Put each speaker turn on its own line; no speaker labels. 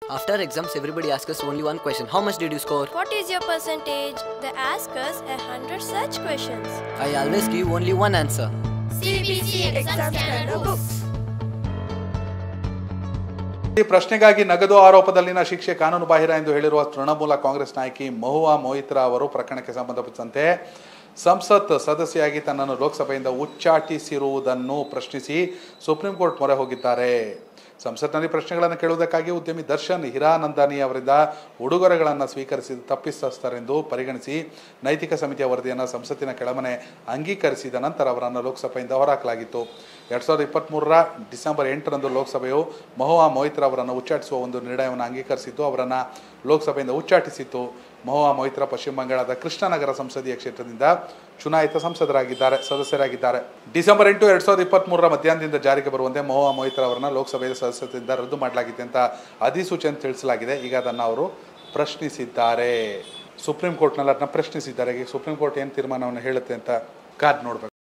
After exams, everybody asks us only one question. How much did you score?
What is your percentage? They ask us 100 such questions.
I always give only one answer.
CBC exam scanner books.
ಈ ಪ್ರಶ್ನೆಗಾಗಿ ನಗದು ಆರೋಪದಲ್ಲಿನ ಶಿಕ್ಷೆ ಕಾನೂನು ಬಾಹಿರ ಎಂದು ಹೇಳಿರುವ ತೃಣಮೂಲ ಕಾಂಗ್ರೆಸ್ ನಾಯಕಿ ಮಹುವಾ ಮೊಯಿತ್ರಾ ಅವರು ಪ್ರಕರಣಕ್ಕೆ ಸಂಬಂಧಪಟ್ಟಂತೆ ಸಂಸತ್ ಸದಸ್ಯೆಯಾಗಿ ತನ್ನನ್ನು ಲೋಕಸಭೆಯಿಂದ ಉಚ್ಚಾಟಿಸಿರುವುದನ್ನು ಪ್ರಶ್ನಿಸಿ ಸುಪ್ರೀಂ ಕೋರ್ಟ್ ಮೊರೆ ಹೋಗಿದ್ದಾರೆ. ಸಂಸತ್ನಲ್ಲಿ ಪ್ರಶ್ನೆಗಳನ್ನು ಕೇಳುವುದಕ್ಕಾಗಿ ಉದ್ಯಮಿ ದರ್ಶನ್ ಹಿರಾನಂದಾನಿ ಅವರಿಂದ ಉಡುಗೊರೆಗಳನ್ನು ಸ್ವೀಕರಿಸಿದ ತಪ್ಪಿತಸ್ಥರೆಂದು ಪರಿಗಣಿಸಿ ನೈತಿಕ ಸಮಿತಿಯ ವರದಿಯನ್ನು ಸಂಸತ್ತಿನ ಕೆಳಮನೆ ಅಂಗೀಕರಿಸಿದ ನಂತರ ಅವರನ್ನು ಲೋಕಸಭೆಯಿಂದ ಹೊರಹಾಕಲಾಗಿತ್ತು. 2023 ಡಿಸೆಂಬರ್ 8ರಂದು ಲೋಕಸಭೆಯು ಮಹುವಾ ಮೊಯಿತ್ರಾ ಅವರನ್ನು ಉಚ್ಚಾಟಿಸುವ ಒಂದು ನಿರ್ಣಯವನ್ನು ಅಂಗೀಕರಿಸಿದ್ದು ಅವರನ್ನು ಲೋಕಸಭೆಯಿಂದ ಉಚ್ಚಾಟಿಸಿತ್ತು. ಮಹುವಾ ಮೊಯಿತ್ರಾ ಪಶ್ಚಿಮ ಬಂಗಾಳದ ಕೃಷ್ಣನಗರ ಸಂಸದೀಯ ಕ್ಷೇತ್ರದಿಂದ ಚುನಾಯಿತ ಸದಸ್ಯರಾಗಿದ್ದಾರೆ. ಡಿಸೆಂಬರ್ 8, 2023 ಮಧ್ಯಾಹ್ನದಿಂದ ಜಾರಿಗೆ ಬರುವಂತೆ ಮಹುವಾ ಮೊಯಿತ್ರಾ ಅವರನ್ನು ಲೋಕಸಭೆಯ ಸದಸ್ಯತ್ವದಿಂದ ರದ್ದು ಮಾಡಲಾಗಿದೆ ಅಂತ ಅಧಿಸೂಚನೆ ತಿಳಿಸಲಾಗಿದೆ. ಈಗ ಅದನ್ನು ಅವರು ಪ್ರಶ್ನಿಸಿದ್ದಾರೆ. ಸುಪ್ರೀಂ ಕೋರ್ಟ್ನಲ್ಲಿ ಅದನ್ನ ಪ್ರಶ್ನಿಸಿದ್ದಾರೆ. ಈಗ ಸುಪ್ರೀಂ ಕೋರ್ಟ್ ಏನು ತೀರ್ಮಾನವನ್ನು ಹೇಳುತ್ತೆ ಅಂತ ಕಾದ್ ನೋಡ್ಬೇಕು.